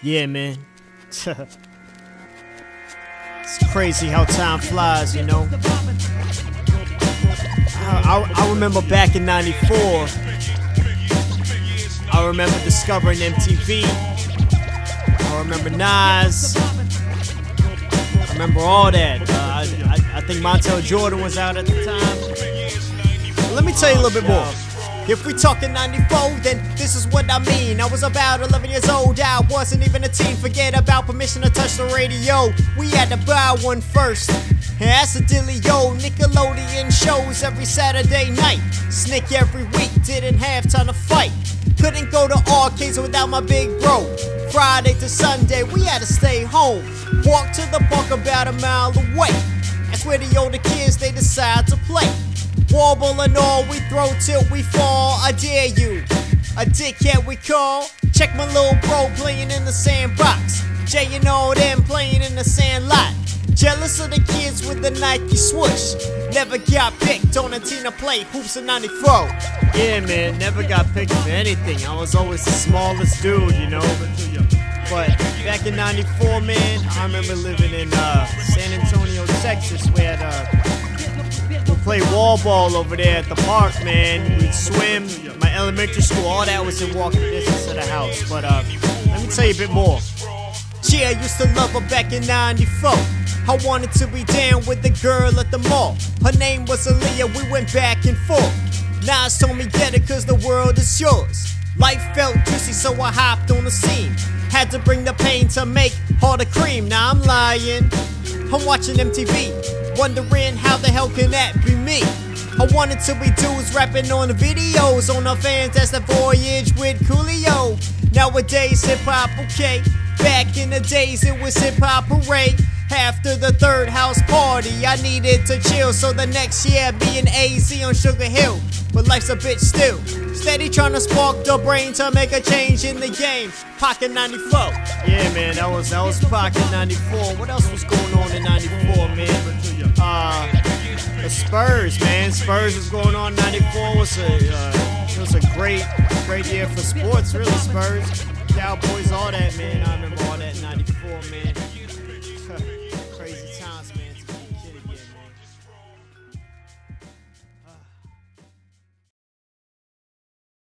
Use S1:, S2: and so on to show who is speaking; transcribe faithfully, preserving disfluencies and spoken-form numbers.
S1: Yeah, man. It's crazy how time flies, you know. I, I, I remember back in ninety-four, I remember discovering M T V. I remember Nas. I remember all that. Uh, I, I, I think Montel Jordan was out at the time. But let me tell you a little bit more. If we talking ninety-four, then this is what I mean. I was about eleven years old, I wasn't even a teen. Forget about permission to touch the radio. We had to buy one first. And that's a dealio. Nickelodeon shows every Saturday night. Snick every week, didn't have time to fight. Couldn't go to arcades without my big bro. Friday to Sunday, we had to stay home. Walk to the park about a mile away. That's where the older kids, they decide to play. Wall ball and all, we throw till we fall. I dare you, a dickhead we call. Check my little bro playing in the sandbox. Jay and all them playing in the sand lot. Jealous of the kids with the Nike swoosh. Never got picked on a team to play hoops in ninety-four. Yeah, man, never got picked for anything. I was always the smallest dude, you know. But back in ninety-four, man, I remember living in uh, San Antonio, Texas, where the we played wall ball over there at the park, man. We'd swim. My elementary school, all that was in walking distance to the house. But uh, let me tell you a bit more. Yeah, I used to love her back in ninety-four. I wanted to be down with the girl at the mall. Her name was Aaliyah, we went back and forth. Nas told me get it cause the world is yours. Life felt juicy so I hopped on the scene. Had to bring the pain to make all the cream. Now I'm lying, I'm watching M T V, wondering how the hell can that be me. I wanted to be dudes rapping on the videos. On our fans, that's the voyage with Coolio. Nowadays hip hop okay. Back in the days it was hip hop parade. After the third house party I needed to chill. So the next year be an A Z on Sugar Hill. But life's a bitch still. Steady trying to spark the brain to make a change in the game. Pocket ninety-four. Yeah, man, that was that was Pocket ninety-four. What else was going on in ninety-four, man? Uh, the Spurs, man. Spurs was going on in ninety-four. It was a uh, it was a great great year for sports, really. Spurs, Cowboys, all that, man. I remember all that in ninety-four, man.